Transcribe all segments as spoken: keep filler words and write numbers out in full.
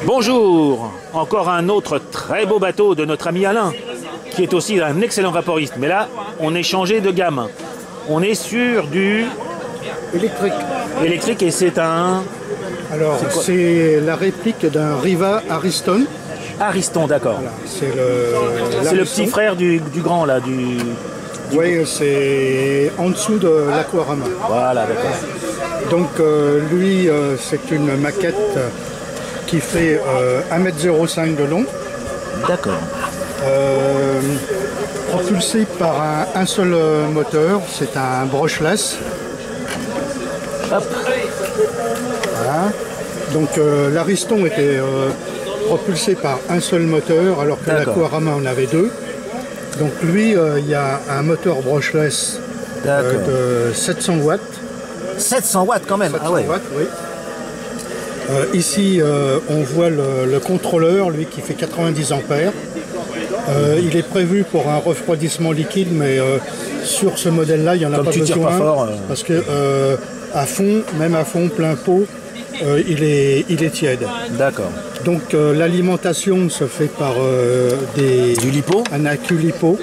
Bonjour, encore un autre très beau bateau de notre ami Alain, qui est aussi un excellent vaporiste. Mais là, on est changé de gamme. On est sur du électrique. Électrique et c'est un... Alors, c'est la réplique d'un Riva Ariston. Ariston, d'accord. Voilà, c'est le, c'est le petit frère du, du grand, là, du... du... Oui, c'est en dessous de l'Aquarama. Voilà, d'accord. Donc, euh, lui, euh, c'est une maquette qui fait euh, un mètre zéro cinq de long. D'accord. Euh, propulsé par un, un seul moteur, c'est un brushless. Hop. Voilà. Donc euh, l'Ariston était euh, propulsé par un seul moteur, alors que l'Aquarama en avait deux. Donc lui, il euh, y a un moteur brushless euh, de sept cents watts. sept cents watts quand même. sept cents Ah ouais. watts, oui. Euh, ici, euh, on voit le, le contrôleur, lui, qui fait quatre-vingt-dix ampères. Euh, il est prévu pour un refroidissement liquide, mais euh, sur ce modèle-là, il n'y en a Comme pas tu besoin. Tires pas fort, euh... Parce que euh, à fond, même à fond, plein pot, euh, il, est, il est tiède. D'accord. Donc euh, l'alimentation se fait par euh, des, du lipo, un accu lipo.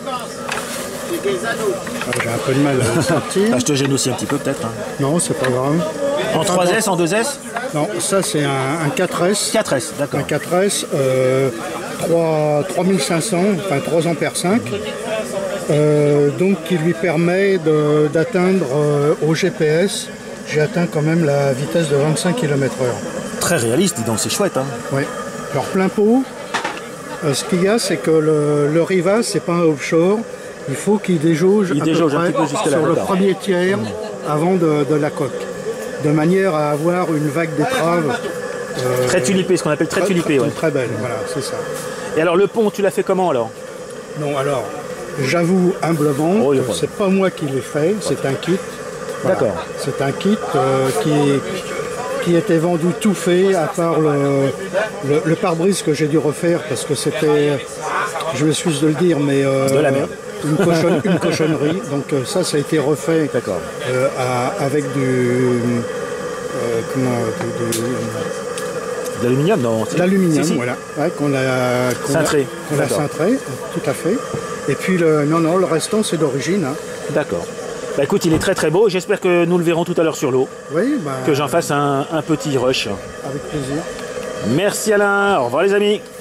Ah, j'ai un peu de mal à sortir. Ah, je te gêne aussi un petit peu peut-être. Hein. Non, c'est pas grave. En trois S, en deux S? Non, ça c'est un, un quatre S. quatre S, d'accord. Un quatre S, euh, trois mille cinq cents, enfin trois ampères cinq. Euh, donc qui lui permet d'atteindre euh, au G P S, j'ai atteint quand même la vitesse de vingt-cinq kilomètres heure. Très réaliste, dis donc, c'est chouette. Hein. Oui. Alors plein pot, euh, ce qu'il y a, c'est que le, le Riva, c'est pas un offshore. Il faut qu'il déjauge, il à déjauge peu près un petit peu jusque là, sur le premier tiers mmh. avant de, de la coque, de manière à avoir une vague d'étrave. Euh, très tulipée, ce qu'on appelle très, très tulipée. Très, ouais. très belle, voilà, c'est ça. Et alors le pont, tu l'as fait comment alors? Non, alors, j'avoue humblement oh, que c'est pas moi qui l'ai fait, c'est un kit. Voilà. D'accord. C'est un kit euh, qui, qui était vendu tout fait, à part le, le, le pare-brise que j'ai dû refaire parce que c'était, je m'excuse de le dire, mais euh, de la merde. Une, cochon, une cochonnerie. Donc euh, ça, ça a été refait euh, à, avec du, euh, comment, du, du de l'aluminium, non? De l'aluminium, si, si. Voilà, ouais, qu'on a, qu cintré. A, qu'on a cintré, tout à fait. Et puis le, non, non, le restant c'est d'origine. Hein. D'accord. Bah écoute, il est très très beau. J'espère que nous le verrons tout à l'heure sur l'eau. Oui. Bah, que j'en fasse un, un petit rush. Avec plaisir. Merci Alain. Au revoir les amis.